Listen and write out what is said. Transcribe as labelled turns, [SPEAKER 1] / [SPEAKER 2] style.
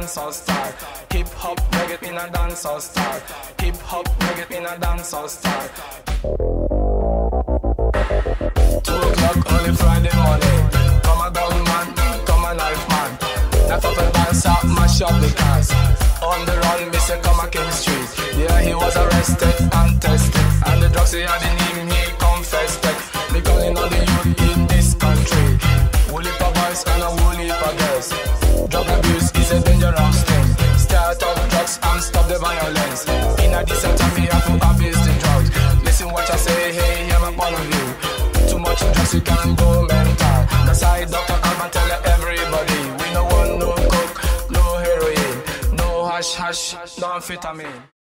[SPEAKER 1] dancehall style. Hip hop reggae in a dancehall style. Hip hop reggae in a dancehall style. 2 o'clock early Friday morning. Come a gun man, come a knife man. Knife up and dance up, mash up the cars. On the run, Mr. Come a King Street. Yeah, he was arrested and tested, and the drugs he had in him, he confessed it. Me calling all the youth in this country. Wool heap of boys and a wool heap of girls. Drug abuse is a dangerous thing. Start up drugs and stop the violence. In a decent time, we have to abuse the drugs. Listen what I say, hey, hear my point of view. Too much drugs, you can go mental. That's why Dr. Alban tell everybody, we no want no coke, no heroin, no hash, no amphetamine.